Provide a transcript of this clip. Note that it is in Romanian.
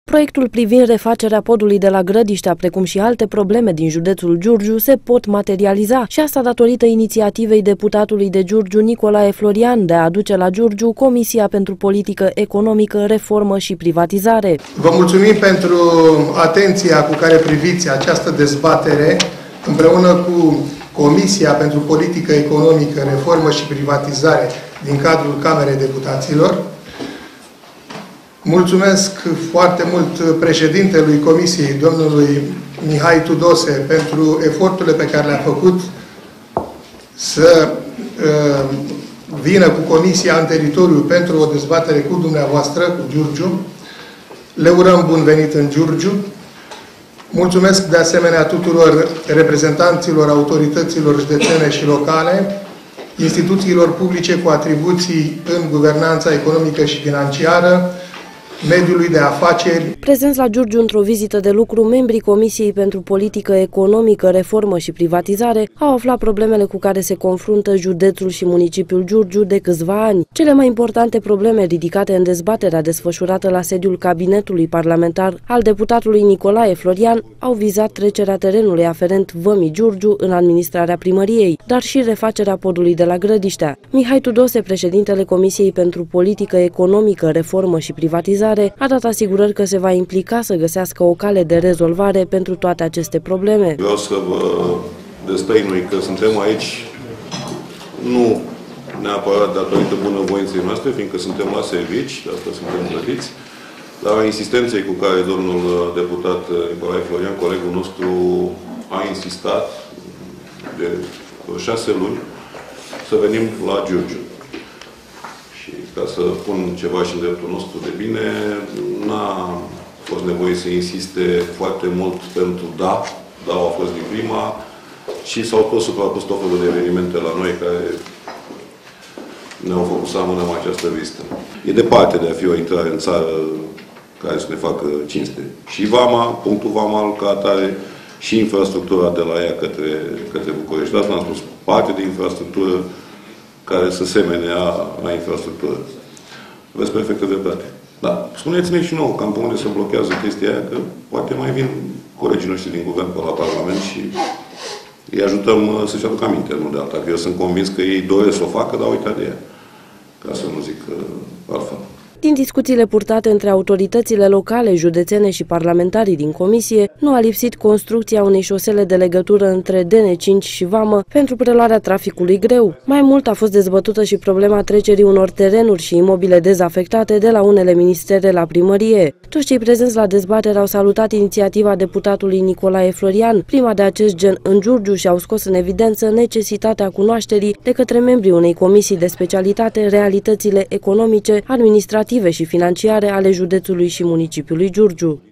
Proiectul privind refacerea podului de la Grădiștea, precum și alte probleme din județul Giurgiu, se pot materializa și asta datorită inițiativei deputatului de Giurgiu, Nicolae Florian, de a aduce la Giurgiu Comisia pentru Politică Economică, Reformă și Privatizare. Vă mulțumim pentru atenția cu care priviți această dezbatere împreună cu Comisia pentru Politică Economică, Reformă și Privatizare din cadrul Camerei Deputaților. Mulțumesc foarte mult președintelui Comisiei, domnului Mihai Tudose, pentru eforturile pe care le-a făcut să vină cu Comisia în teritoriu pentru o dezbatere cu dumneavoastră, cu Giurgiu. Le urăm bun venit în Giurgiu. Mulțumesc de asemenea tuturor reprezentanților autorităților județene și locale, instituțiilor publice cu atribuții în guvernanța economică și financiară, mediului de afaceri. Prezenți la Giurgiu într-o vizită de lucru, membrii Comisiei pentru Politică Economică, Reformă și Privatizare au aflat problemele cu care se confruntă județul și municipiul Giurgiu de câțiva ani. Cele mai importante probleme ridicate în dezbaterea desfășurată la sediul cabinetului parlamentar al deputatului Nicolae Florian au vizat trecerea terenului aferent Vămii Giurgiu în administrarea primăriei, dar și refacerea podului de la Grădiștea. Mihai Tudose, președintele Comisiei pentru Politică Economică, Reformă și Privatizare, a dat asigurări că se va implica să găsească o cale de rezolvare pentru toate aceste probleme. Vreau să vă destăinui că suntem aici nu neapărat datorită bunăvoinței noastre, fiindcă suntem la servici, de asta suntem plătiți, dar a insistenței cu care domnul deputat Nicolae Florian, colegul nostru, a insistat de 6 luni să venim la Giurgiu. Ca să pun ceva și în dreptul nostru de bine, n-a fost nevoie să insiste foarte mult pentru da a fost din prima și s-au tot suprapus tot felul de evenimente la noi care ne-au făcut să amânăm această vizită. E departe de a fi o intrare în țară care să ne facă cinste. Și Vama, punctul Vamal ca atare, și infrastructura de la ea către București. Asta am spus, parte de infrastructură care să semene la infrastructură. Aveți perfectă dreptate. Da. Spuneți-ne și nouă cam pe unde se blochează chestia aia, că poate mai vin colegii noștri din guvern pe la Parlament și îi ajutăm să-și aducă aminte, nu de alta. Că eu sunt convins că ei doresc să o facă, dar uitați de ea. Ca să nu zic altfel. Din discuțiile purtate între autoritățile locale, județene și parlamentarii din comisie, nu a lipsit construcția unei șosele de legătură între DN5 și Vamă pentru preluarea traficului greu. Mai mult a fost dezbătută și problema trecerii unor terenuri și imobile dezafectate de la unele ministere la primărie. Toți cei prezenți la dezbatere au salutat inițiativa deputatului Nicolae Florian, prima de acest gen în Giurgiu, și au scos în evidență necesitatea cunoașterii de către membrii unei comisii de specialitate realitățile economice, administrative și financiare ale județului și municipiului Giurgiu.